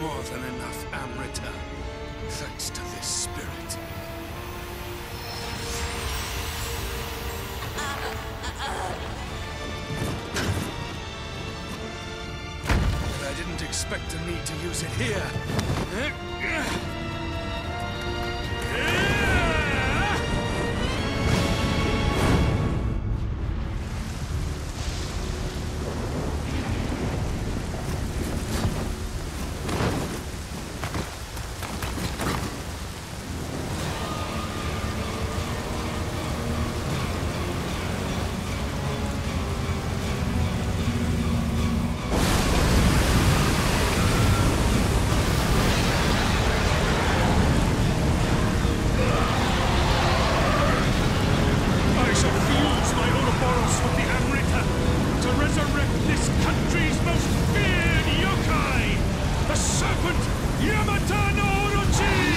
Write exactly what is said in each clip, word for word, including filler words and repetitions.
more than enough Amrita, thanks to this spirit. But I didn't expect to need to use it here. Yamata-No-Orochi!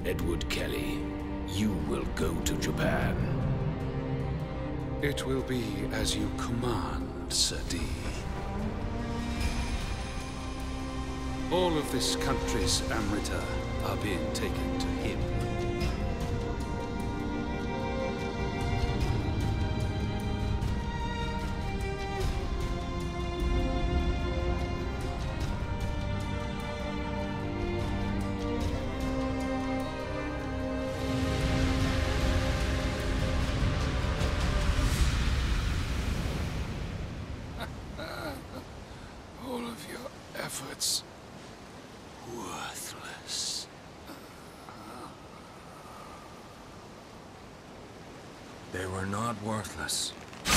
Edward Kelley, you will go to Japan. It will be as you command, Sir D. All of this country's Amrita are being taken to him. All of your efforts worthless. They were not worthless.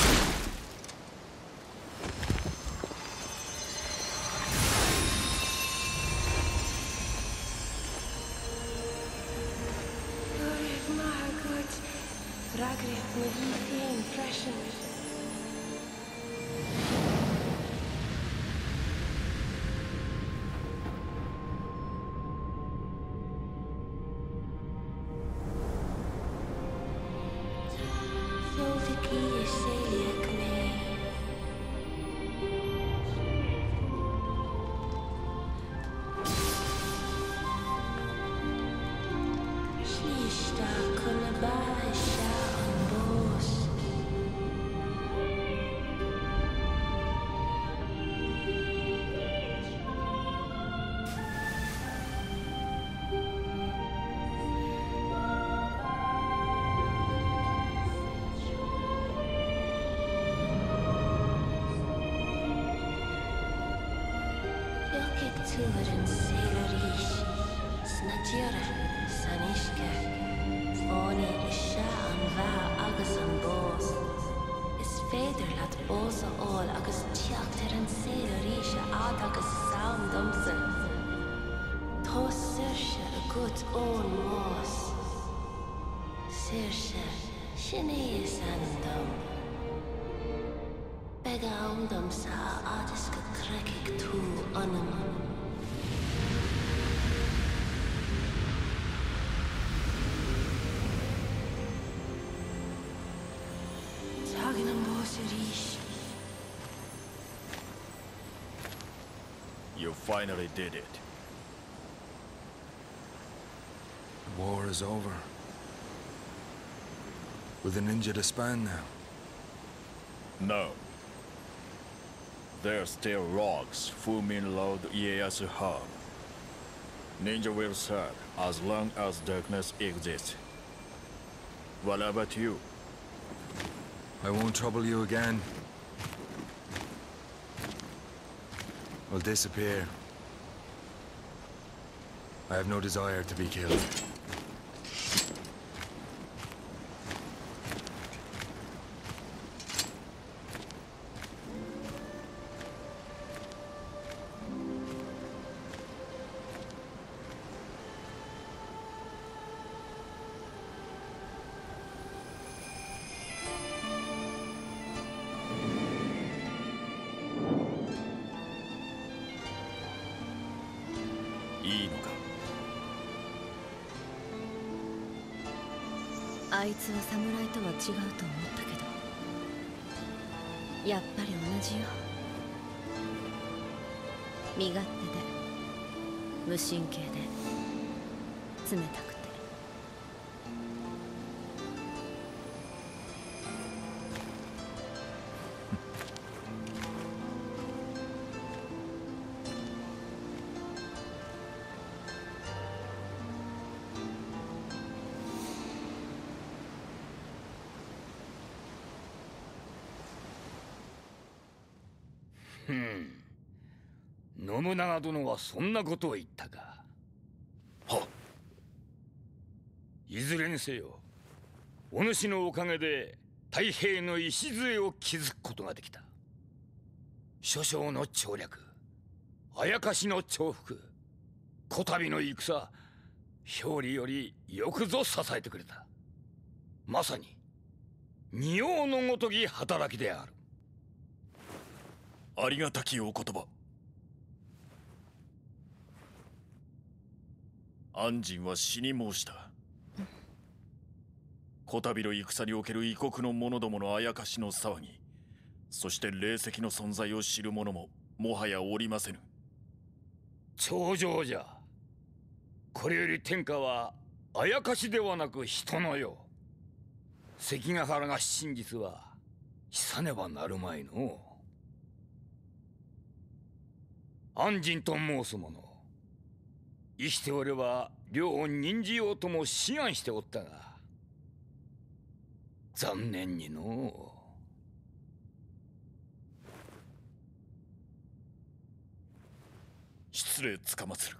Turen Selerish, Snatira, Sanishka, Foni Isha and Va Agasan Bos. Is Fader lat Bosa all Agus Tiakter and Selerish Adagas Sound Dumsen. Tos Sersha a good own Moss. Sersha, Shine Sandum. Bega Undum Sa Adiska Krekik Tu Unum. You finally did it. The war is over. Will the ninja disband now? No. There are still rocks Fumin Lord Ieyasu hub. Ninja will serve as long as darkness exists. What about you? I won't trouble you again. I'll disappear. I have no desire to be killed. いいのか。 あいつは侍とは違うと思ったけど、やっぱり同じよ。身勝手で無神経で冷たくて。 ふん。信長殿はそんなことを言ったか。 はっ。 いずれにせよ、お主のおかげで太平の礎を築くことができた。諸将の調略、あやかしの重複、こたびの戦、表裏よりよくぞ支えてくれた。まさに仁王のごとき働きである。 ありがたきお言葉。安心は死に申した。 こたびの戦における異国の者どものあやかしの騒ぎ、そして霊石の存在を知る者ももはやおりませぬ。 頂上じゃ。これより天下はあやかしではなく人のよう。関ヶ原が真実はさねばなるまいの。安心と申す者、生きておれば両を任じようとも志願しておったが、残念にの。 失礼つかまつる。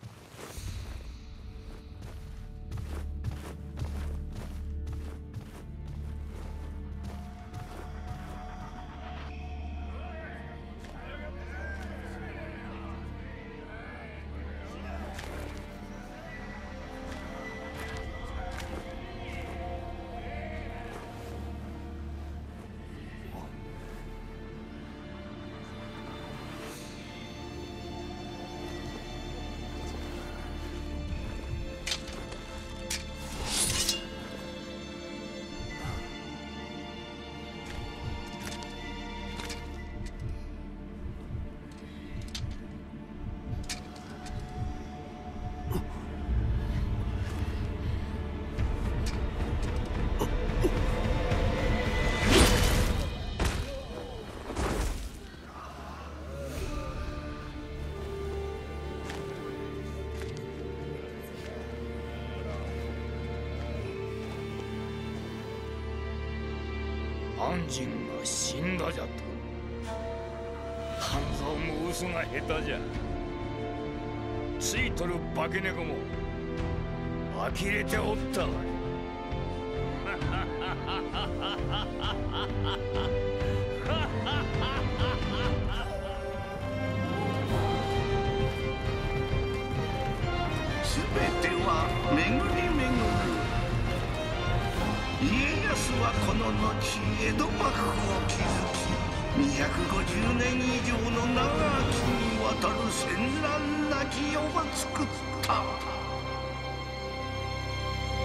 安心が死んだじゃと。半蔵も嘘が下手じゃ。ついとる化け猫も呆れておったわい。 全ては巡り巡る。家康はこの後江戸幕府を築き、にひゃくごじゅうねん以上の長きにわたる戦乱なき世を作った。